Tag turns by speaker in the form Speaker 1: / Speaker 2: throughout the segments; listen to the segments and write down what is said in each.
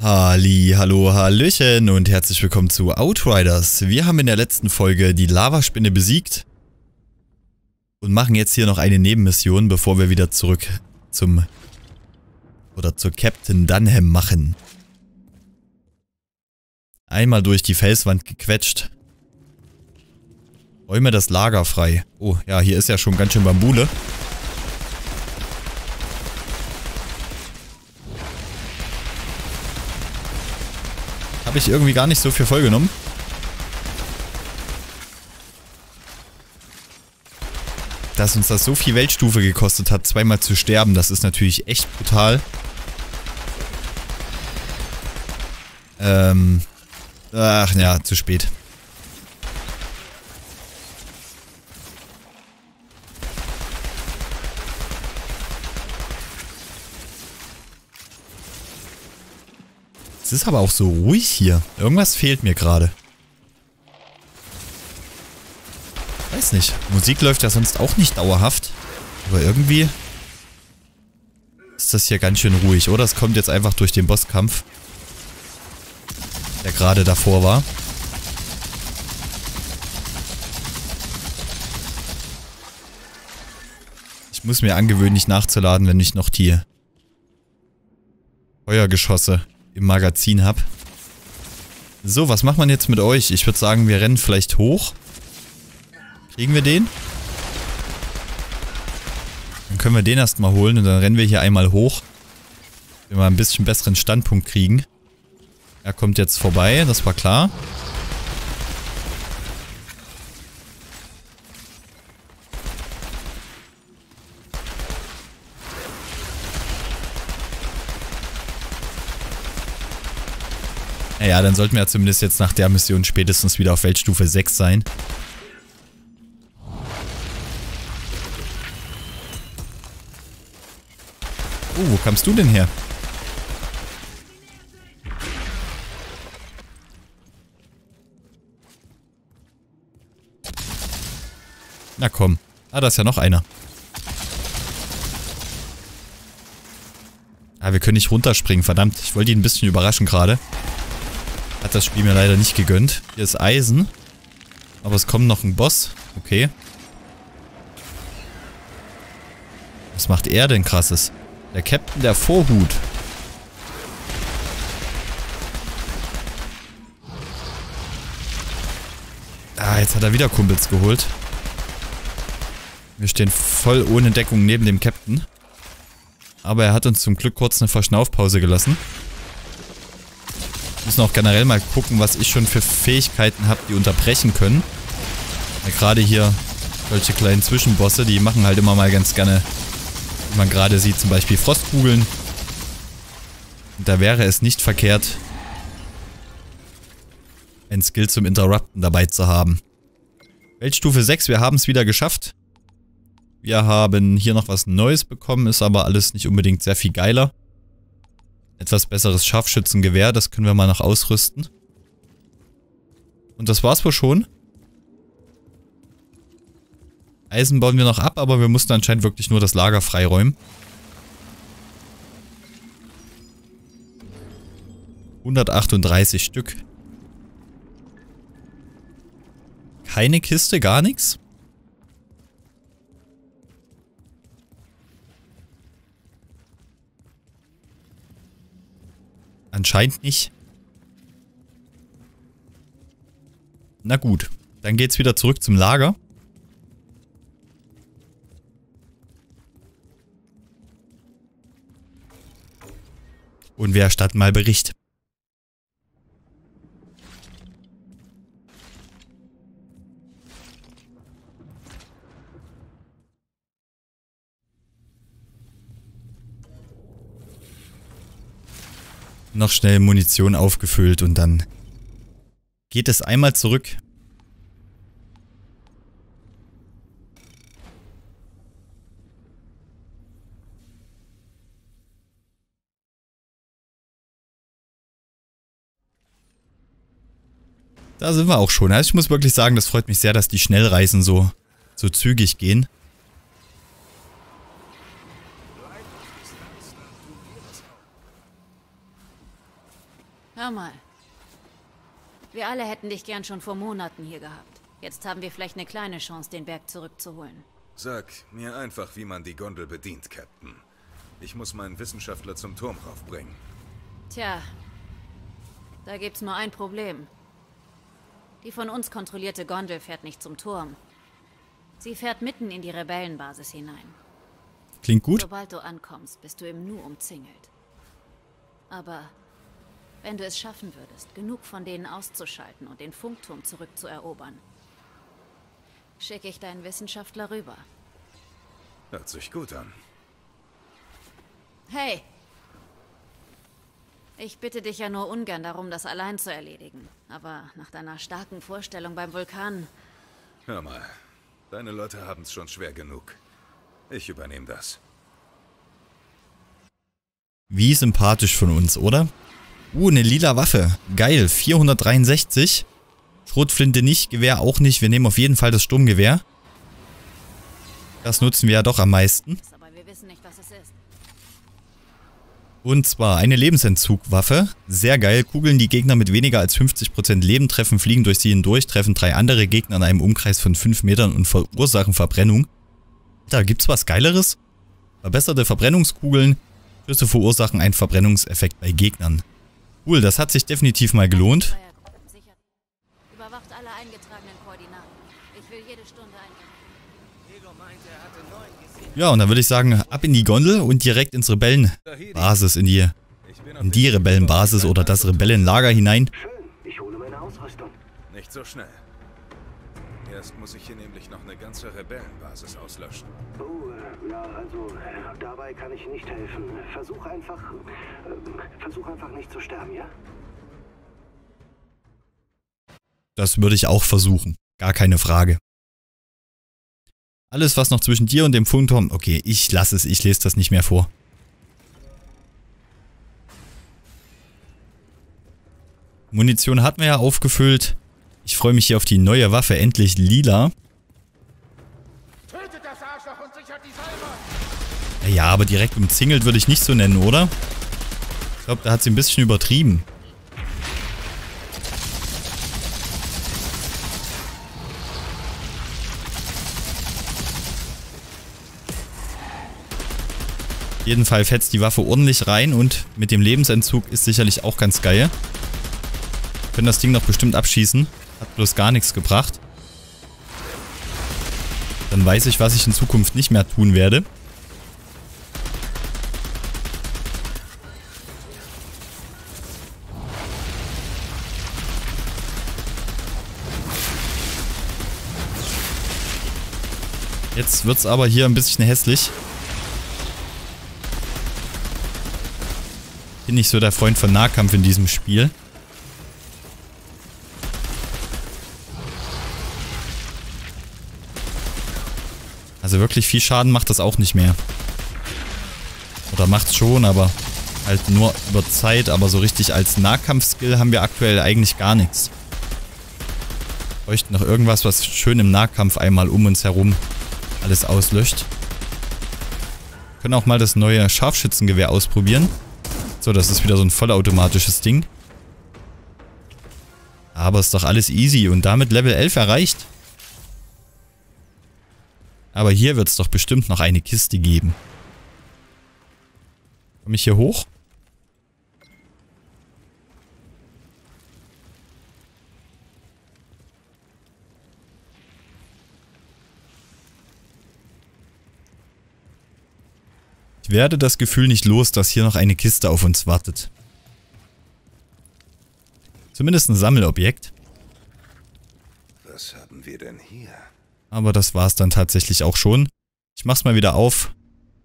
Speaker 1: Halli, hallo, hallöchen und herzlich willkommen zu Outriders. Wir haben in der letzten Folge die Lavaspinne besiegt und machen jetzt hier noch eine Nebenmission, bevor wir wieder zurück zur Captain Dunham machen. Einmal durch die Felswand gequetscht. Räume das Lager frei. Oh, ja, hier ist ja schon ganz schön Bambule. Habe ich irgendwie gar nicht so viel vollgenommen. Dass uns das so viel Weltstufe gekostet hat, zweimal zu sterben, das ist natürlich echt brutal. Ach ja, zu spät. Es ist aber auch so ruhig hier. Irgendwas fehlt mir gerade. Weiß nicht. Musik läuft ja sonst auch nicht dauerhaft. Aber irgendwie ist das hier ganz schön ruhig, oder? Es kommt jetzt einfach durch den Bosskampf, der gerade davor war. Ich muss mir angewöhnen, nicht nachzuladen, wenn ich noch die Feuergeschosse im Magazin habe. So, was macht man jetzt mit euch? Ich würde sagen, wir rennen vielleicht hoch. Kriegen wir den? Dann können wir den erstmal holen und dann rennen wir hier einmal hoch. Wenn wir ein bisschen besseren Standpunkt kriegen. Er kommt jetzt vorbei, das war klar. Naja, dann sollten wir ja zumindest jetzt nach der Mission spätestens wieder auf Weltstufe 6 sein. Oh, wo kamst du denn her? Na komm. Ah, da ist ja noch einer. Ah, wir können nicht runterspringen, verdammt. Ich wollte ihn ein bisschen überraschen gerade. Hat das Spiel mir leider nicht gegönnt. Hier ist Eisen. Aber es kommt noch ein Boss. Okay. Was macht er denn krasses? Der Captain der Vorhut. Ah, jetzt hat er wieder Kumpels geholt. Wir stehen voll ohne Deckung neben dem Captain. Aber er hat uns zum Glück kurz eine Verschnaufpause gelassen. Wir müssen auch generell mal gucken, was ich schon für Fähigkeiten habe, die unterbrechen können. Ja, gerade hier solche kleinen Zwischenbosse, die machen halt immer mal ganz gerne, wie man gerade sieht, zum Beispiel Frostkugeln. Und da wäre es nicht verkehrt, ein Skill zum Interrupten dabei zu haben. Weltstufe 6, wir haben es wieder geschafft. Wir haben hier noch was Neues bekommen, ist aber alles nicht unbedingt sehr viel geiler. Etwas besseres Scharfschützengewehr, das können wir mal noch ausrüsten. Und das war's wohl schon. Eisen bauen wir noch ab, aber wir mussten anscheinend wirklich nur das Lager freiräumen. 138 Stück. Keine Kiste, gar nichts. Anscheinend nicht. Na gut, dann geht's wieder zurück zum Lager. Und wir erstatten mal Bericht. Noch schnell Munition aufgefüllt und dann geht es einmal zurück. Da sind wir auch schon. Also ich muss wirklich sagen, das freut mich sehr, dass die Schnellreisen so zügig gehen.
Speaker 2: Hör mal. Wir alle hätten dich gern schon vor Monaten hier gehabt. Jetzt haben wir vielleicht eine kleine Chance, den Berg zurückzuholen.
Speaker 3: Sag mir einfach, wie man die Gondel bedient, Captain. Ich muss meinen Wissenschaftler zum Turm raufbringen.
Speaker 2: Tja, da gibt's nur ein Problem. Die von uns kontrollierte Gondel fährt nicht zum Turm. Sie fährt mitten in die Rebellenbasis hinein.
Speaker 1: Klingt gut.
Speaker 2: Sobald du ankommst, bist du im Nu umzingelt. Aber wenn du es schaffen würdest, genug von denen auszuschalten und den Funkturm zurückzuerobern, schicke ich deinen Wissenschaftler rüber.
Speaker 3: Hört sich gut an.
Speaker 2: Hey! Ich bitte dich ja nur ungern darum, das allein zu erledigen. Aber nach deiner starken Vorstellung beim Vulkan...
Speaker 3: Hör mal, deine Leute haben es schon schwer genug. Ich übernehme das.
Speaker 1: Wie sympathisch von uns, oder? Eine lila Waffe. Geil, 463. Schrotflinte nicht, Gewehr auch nicht. Wir nehmen auf jeden Fall das Sturmgewehr. Das nutzen wir ja doch am meisten.
Speaker 2: Aber wir wissen nicht, was es ist.
Speaker 1: Und zwar eine Lebensentzugwaffe. Sehr geil. Kugeln, die Gegner mit weniger als 50% Leben treffen, fliegen durch sie hindurch, treffen 3 andere Gegner in einem Umkreis von 5 Metern und verursachen Verbrennung. Da gibt's was Geileres? Verbesserte Verbrennungskugeln. Schüsse verursachen einen Verbrennungseffekt bei Gegnern. Cool, das hat sich definitiv mal gelohnt.
Speaker 2: Überwacht alle eingetragenen Koordinaten. Ich will jede Stunde
Speaker 1: Ja, und dann würde ich sagen, ab in die Gondel und direkt ins Rebellenbasis, in die Rebellenbasis oder das Rebellenlager hinein.
Speaker 4: Schön, ich hole meine Ausrüstung.
Speaker 3: Nicht so schnell. Erst muss ich hier nämlich noch eine ganze Rebellenbasis auslöschen.
Speaker 4: Oh, ja, also, dabei kann ich nicht helfen. Versuch einfach nicht zu sterben, ja?
Speaker 1: Das würde ich auch versuchen. Gar keine Frage. Alles, was noch zwischen dir und dem Funkturm... Okay, ich lasse es. Ich lese das nicht mehr vor. Munition hatten wir ja aufgefüllt. Ich freue mich hier auf die neue Waffe. Endlich lila.
Speaker 4: Tötet das Arschloch und sichert die Salva!
Speaker 1: Ja, aber direkt umzingelt würde ich nicht so nennen, oder? Ich glaube, da hat sie ein bisschen übertrieben. Auf jeden Fall fetzt die Waffe ordentlich rein und mit dem Lebensentzug ist sicherlich auch ganz geil. Wir können das Ding noch bestimmt abschießen. Hat bloß gar nichts gebracht. Dann weiß ich, was ich in Zukunft nicht mehr tun werde. Jetzt wird's aber hier ein bisschen hässlich. Bin nicht so der Freund von Nahkampf in diesem Spiel. Also wirklich viel Schaden macht das auch nicht mehr. Oder macht's schon, aber halt nur über Zeit. Aber so richtig als Nahkampfskill haben wir aktuell eigentlich gar nichts. Wir bräuchten noch irgendwas, was schön im Nahkampf einmal um uns herum alles auslöscht. Wir können auch mal das neue Scharfschützengewehr ausprobieren. So, das ist wieder so ein vollautomatisches Ding. Aber ist doch alles easy und damit Level 11 erreicht. Aber hier wird es doch bestimmt noch eine Kiste geben. Komme ich hier hoch? Ich werde das Gefühl nicht los, dass hier noch eine Kiste auf uns wartet. Zumindest ein Sammelobjekt.
Speaker 3: Was haben wir denn hier?
Speaker 1: Aber das war es dann tatsächlich auch schon. Ich mach's mal wieder auf.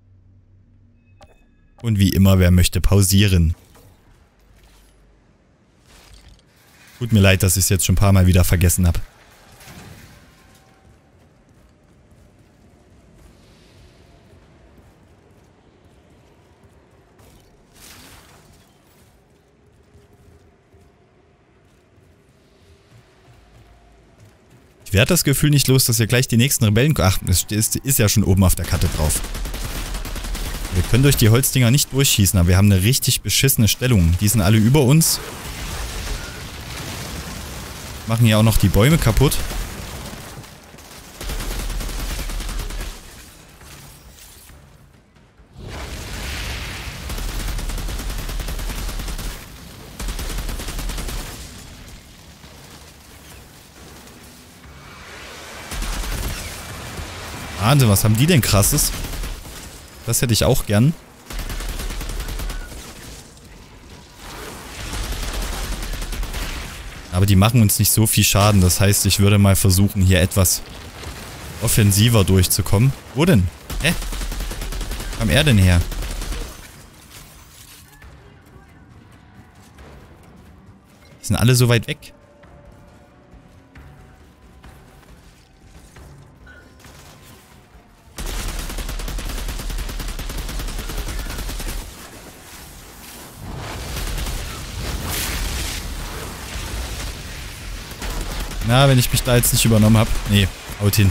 Speaker 1: Und wie immer, wer möchte pausieren. Tut mir leid, dass ich es jetzt schon ein paar Mal wieder vergessen habe. Ich werde das Gefühl nicht los, dass wir gleich die nächsten Rebellen... Ach, es ist ja schon oben auf der Karte drauf. Wir können durch die Holzdinger nicht durchschießen, aber wir haben eine richtig beschissene Stellung. Die sind alle über uns. Machen ja auch noch die Bäume kaputt. Wahnsinn, was haben die denn krasses? Das hätte ich auch gern. Aber die machen uns nicht so viel Schaden. Das heißt, ich würde mal versuchen, hier etwas offensiver durchzukommen. Wo denn? Hä? Wo kam er denn her? Die sind alle so weit weg. Na, wenn ich mich da jetzt nicht übernommen habe. Nee, haut hin.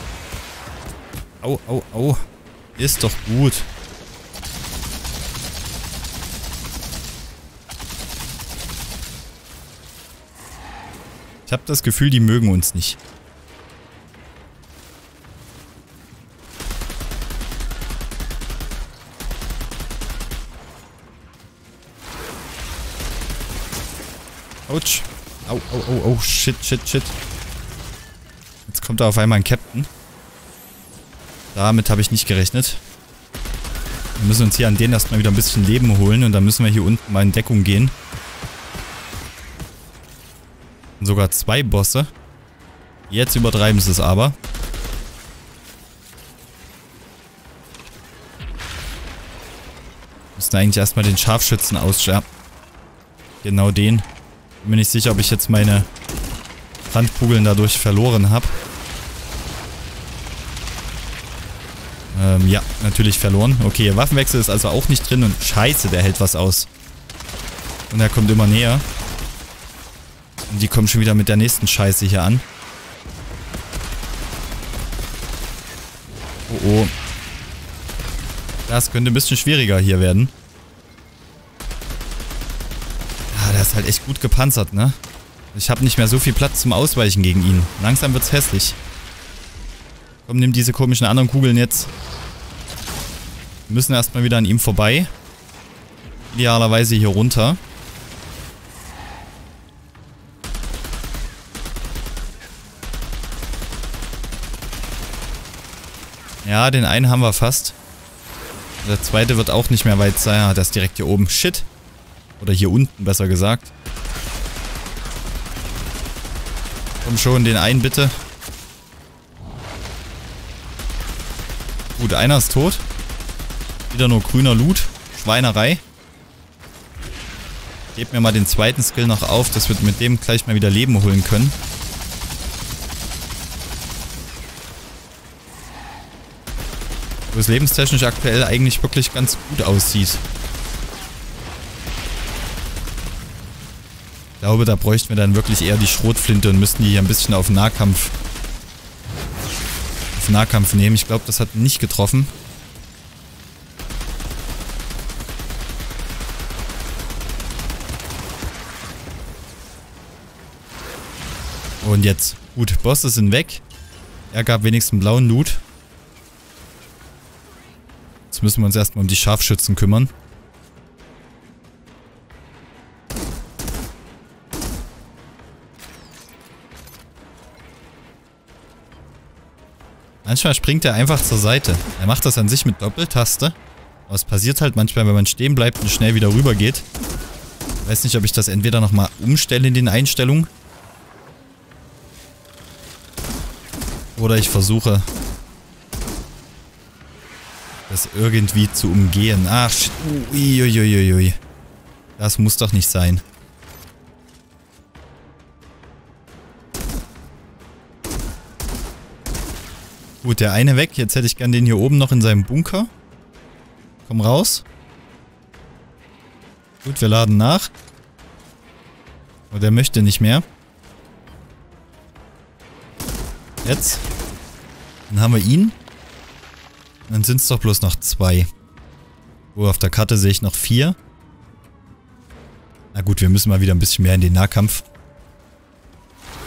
Speaker 1: Au, au, au. Ist doch gut. Ich habe das Gefühl, die mögen uns nicht. Autsch. Au, au, au, oh, shit, shit, shit. Jetzt kommt da auf einmal ein Captain. Damit habe ich nicht gerechnet. Wir müssen uns hier an denen erstmal wieder ein bisschen Leben holen und dann müssen wir hier unten mal in Deckung gehen. Und sogar 2 Bosse. Jetzt übertreiben sie es aber. Müssen eigentlich erstmal den Scharfschützen ausschärfen. Genau den. Bin mir nicht sicher, ob ich jetzt meine Brandkugeln dadurch verloren habe. Ja, natürlich verloren. Okay, Waffenwechsel ist also auch nicht drin und scheiße, der hält was aus. Und er kommt immer näher. Und die kommen schon wieder mit der nächsten Scheiße hier an. Oh oh. Das könnte ein bisschen schwieriger hier werden. Der ist halt echt gut gepanzert, ne? Ich habe nicht mehr so viel Platz zum Ausweichen gegen ihn. Langsam wird's hässlich. Komm, nimm diese komischen anderen Kugeln jetzt. Wir müssen erstmal wieder an ihm vorbei. Idealerweise hier runter. Ja, den einen haben wir fast. Der zweite wird auch nicht mehr weit sein. Der ist direkt hier oben. Shit. Oder hier unten, besser gesagt. Komm schon, den einen bitte. Gut, einer ist tot. Wieder nur grüner Loot. Schweinerei. Gebt mir mal den zweiten Skill noch auf, dass wir mit dem gleich mal wieder Leben holen können. Wo es lebenstechnisch aktuell eigentlich wirklich ganz gut aussieht. Ich glaube, da bräuchten wir dann wirklich eher die Schrotflinte und müssten die hier ein bisschen auf Nahkampf nehmen. Ich glaube, das hat nicht getroffen. Und jetzt. Gut, Bosse sind weg. Er gab wenigstens einen blauen Loot. Jetzt müssen wir uns erstmal um die Scharfschützen kümmern. Manchmal springt er einfach zur Seite. Er macht das an sich mit Doppeltaste. Aber es passiert halt manchmal, wenn man stehen bleibt und schnell wieder rüber geht. Ich weiß nicht, ob ich das entweder nochmal umstelle in den Einstellungen. Oder ich versuche, das irgendwie zu umgehen. Ach, uiuiuiui. Das muss doch nicht sein. Gut, der eine weg. Jetzt hätte ich gern den hier oben noch in seinem Bunker. Komm raus. Gut, wir laden nach. Aber der möchte nicht mehr. Jetzt. Dann haben wir ihn. Und dann sind es doch bloß noch 2. Oh, auf der Karte sehe ich noch 4. Na gut, wir müssen mal wieder ein bisschen mehr in den Nahkampf.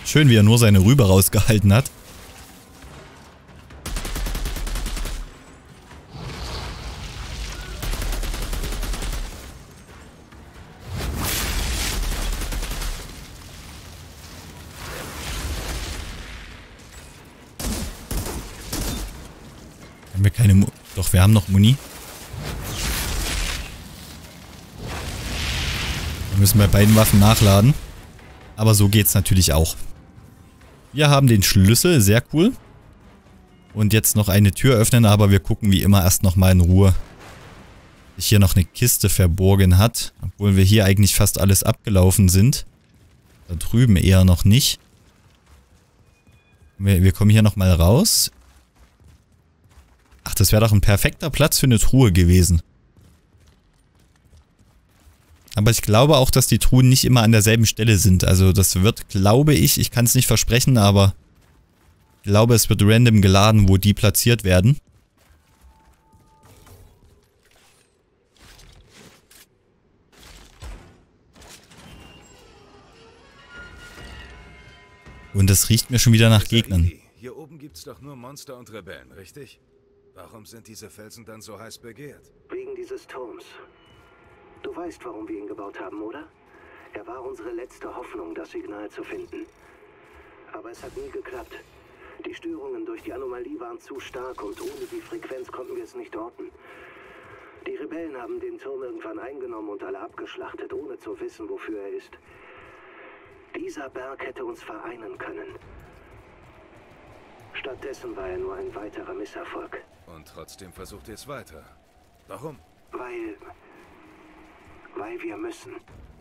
Speaker 1: Schön, wie er nur seine Rübe rausgehalten hat. Haben wir keine Doch, wir haben noch Muni. Wir müssen bei beiden Waffen nachladen. Aber so geht's natürlich auch. Wir haben den Schlüssel, sehr cool. Und jetzt noch eine Tür öffnen, aber wir gucken wie immer erst nochmal in Ruhe. Sich hier noch eine Kiste verborgen hat. Obwohl wir hier eigentlich fast alles abgelaufen sind. Da drüben eher noch nicht. Wir kommen hier nochmal raus. Ach, das wäre doch ein perfekter Platz für eine Truhe gewesen. Aber ich glaube auch, dass die Truhen nicht immer an derselben Stelle sind. Also das wird, glaube ich kann es nicht versprechen, aber ich glaube, es wird random geladen, wo die platziert werden. Und das riecht mir schon wieder nach Gegnern.
Speaker 3: Hier oben gibt's doch nur Monster und Rebellen, richtig? Warum sind diese Felsen dann so heiß begehrt?
Speaker 4: Wegen dieses Turms. Du weißt, warum wir ihn gebaut haben, oder? Er war unsere letzte Hoffnung, das Signal zu finden. Aber es hat nie geklappt. Die Störungen durch die Anomalie waren zu stark und ohne die Frequenz konnten wir es nicht orten. Die Rebellen haben den Turm irgendwann eingenommen und alle abgeschlachtet, ohne zu wissen, wofür er ist. Dieser Berg hätte uns vereinen können. Stattdessen war er nur ein weiterer Misserfolg.
Speaker 3: Und trotzdem versucht ihr es weiter. Warum?
Speaker 4: Weil wir müssen.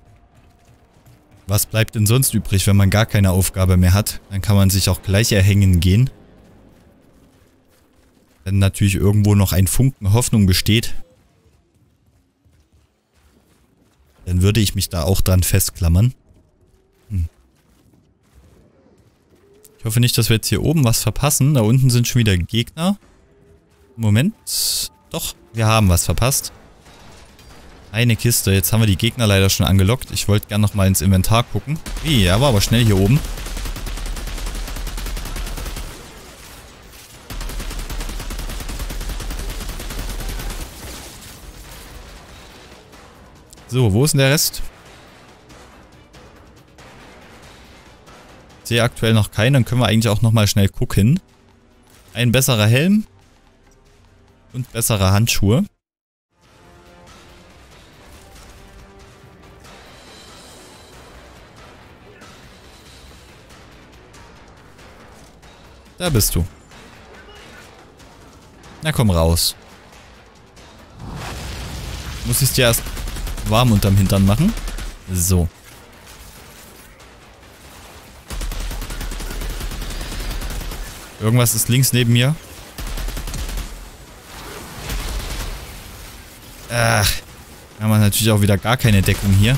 Speaker 1: Was bleibt denn sonst übrig, wenn man gar keine Aufgabe mehr hat? Dann kann man sich auch gleich erhängen gehen. Wenn natürlich irgendwo noch ein Funken Hoffnung besteht, dann würde ich mich da auch dran festklammern. Ich hoffe nicht, dass wir jetzt hier oben was verpassen. Da unten sind schon wieder Gegner. Moment. Doch, wir haben was verpasst. Eine Kiste. Jetzt haben wir die Gegner leider schon angelockt. Ich wollte gerne nochmal ins Inventar gucken. Ja, war aber schnell hier oben. So, wo ist denn der Rest? Ich sehe aktuell noch keinen. Dann können wir eigentlich auch nochmal schnell gucken. Ein besserer Helm. Und bessere Handschuhe. Da bist du. Na komm raus. Muss ich es dir erst warm unterm Hintern machen? So. Irgendwas ist links neben mir. Ach. Da haben wir natürlich auch wieder gar keine Deckung hier.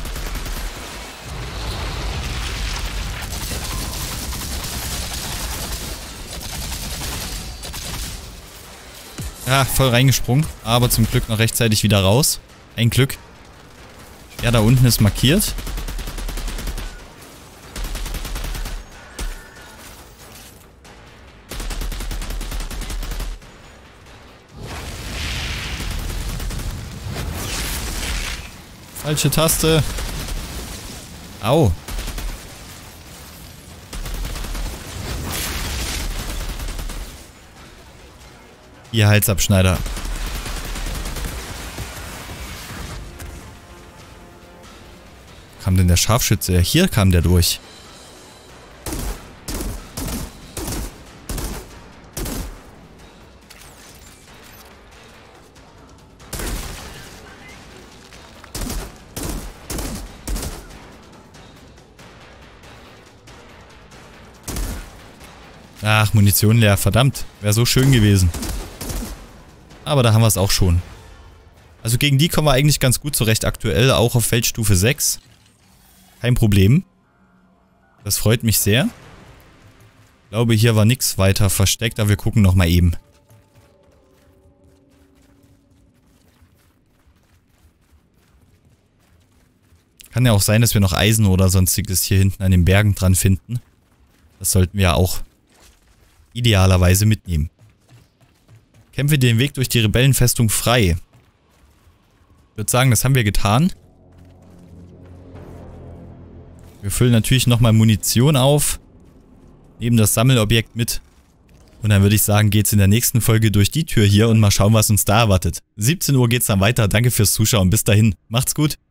Speaker 1: Ja, voll reingesprungen. Aber zum Glück noch rechtzeitig wieder raus. Ein Glück. Ja, da unten ist markiert. Falsche Taste. Au. Ihr Halsabschneider. Kam denn der Scharfschütze? Hier kam der durch. Ach, Munition leer. Verdammt. Wäre so schön gewesen. Aber da haben wir es auch schon. Also gegen die kommen wir eigentlich ganz gut zurecht aktuell. Auch auf Feldstufe 6. Kein Problem. Das freut mich sehr. Ich glaube, hier war nichts weiter versteckt. Aber wir gucken nochmal eben. Kann ja auch sein, dass wir noch Eisen oder sonstiges hier hinten an den Bergen dran finden. Das sollten wir auch idealerweise mitnehmen. Kämpfe den Weg durch die Rebellenfestung frei. Ich würde sagen, das haben wir getan. Wir füllen natürlich nochmal Munition auf. Nehmen das Sammelobjekt mit. Und dann würde ich sagen, geht's in der nächsten Folge durch die Tür hier und mal schauen, was uns da erwartet. 17 Uhr geht's dann weiter. Danke fürs Zuschauen. Bis dahin. Macht's gut.